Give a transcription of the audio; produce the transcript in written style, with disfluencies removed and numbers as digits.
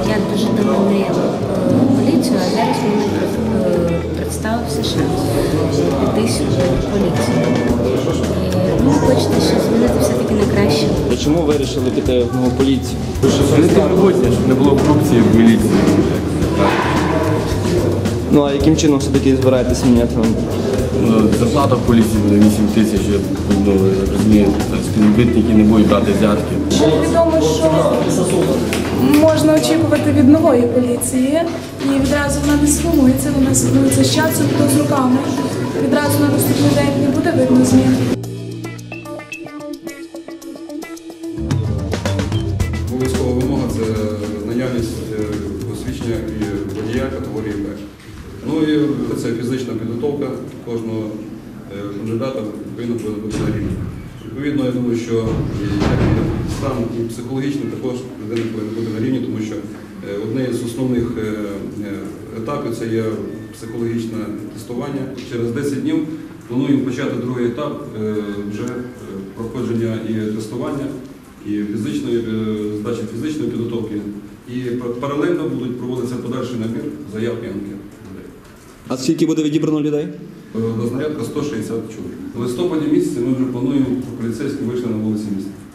Я дуже давно мріяла поліцію, а зараз мені представився шанс піти сюди в поліцію. І хочете щось змінити все-таки на краще. Чому ви вирішили піти в нову поліцію? Змінити майбутнє, щоб не було корупції в міліції. Ну а яким чином все-таки збираєтеся міняти? Зарплата в поліції буде 8 тисяч, я розумію, співробітники не будуть брати взятки. Відомо, що можна очікувати від нової поліції, і відразу вона не сформується, вона сформується з часом, то з роками. Відразу на наступний день не буде видно змін. Обов'язкова вимога – це наявність посвідчення і водія категорії Б. Ну і це фізична підготовка кожного кандидата повинна бути на рівні. Відповідно, я думаю, що стан і психологічний також людина повинна бути на рівні, тому що одне з основних етапів – це є психологічне тестування. Через 10 днів плануємо почати другий етап вже проходження і тестування, і здачі фізичної підготовки. І паралельно будуть проводитися подальший набір заявки і анкет. А скільки буде відібрано людей? До знарядка 160 чоловік. В листопаді місяці ми вже плануємо, що поліцейські вийшли на вулиці міста.